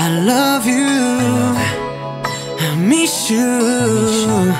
I love you, I miss you.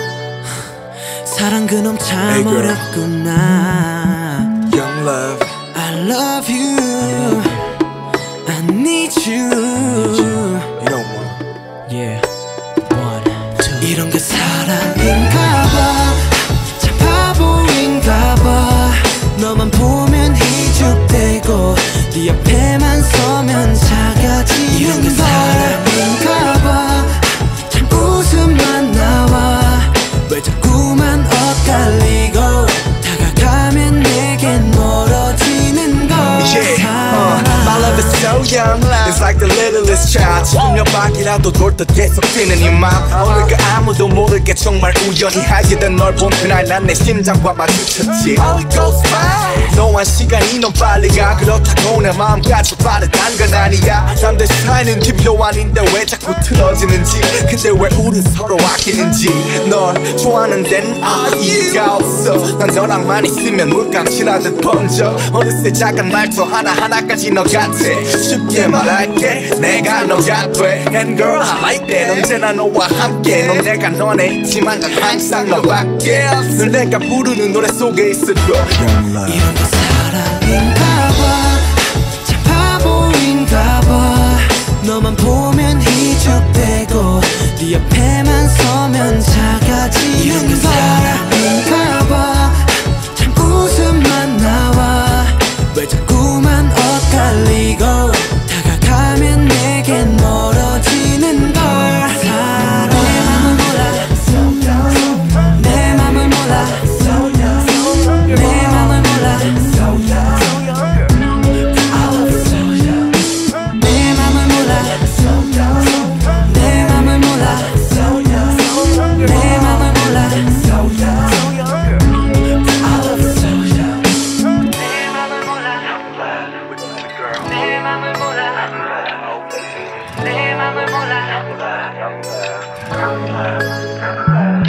사랑 그놈 참 어렵구나. Young love, I love you, I need you. You know what? Yeah, 1, 2. 이런 게 사랑인가봐. 참 바보인가봐. 너만 보면 희죽대고 네 옆에만 서면 작아지는 이런 게 사랑인가봐. 참 웃음만 나와. 왜 자꾸만 엇갈리고 다가가면 내겐 멀어지는 걸. My love is so young, it's like the littlest child. 지금 몇 바퀴라도 돌 듯 계속 뛰는 이 맘. 오늘 그 아무도 모르게 정말 우연히 하게 된 널 본 그날 난 내 심장과 마주쳤지. All it goes by. 너와 시간이 너무 빨리 가. 그렇다고 내 마음까지 빠르단 건 아니야. 잠들 사이는 기표 아닌데 왜 자꾸 틀어지는지. 근데 왜 우린 서로 아끼는지. 널 좋아하는 데는 이유가 없어. 난 너랑만 있으면 물감칠하듯 번져. 어느새 작은 말투 하나하나까지 너 같아. 쉽게 말할게 내가 너가 돼. And girl I like that. 언제나 너와 함께. 넌 내가 너네 있지만 난 항상 너밖에 없어. 늘 내가 부르는 노래 속에 있을 거야. 이런 게 사랑인가봐. 참 바보인가봐. 너만 보면 희죽대고 네 옆에만 서면 작아지는 이런 게 사랑인가봐. 참 웃음만 나와. 왜 자꾸만 엇갈리고 다가가면 내겐 멀어지는 걸. 내 맘을 몰라. 내 맘을 몰라. 내 맘을 몰라. 내 맘을 몰라. 내 맘을 몰라. 내 맘을 몰라. 내 맘을 몰라.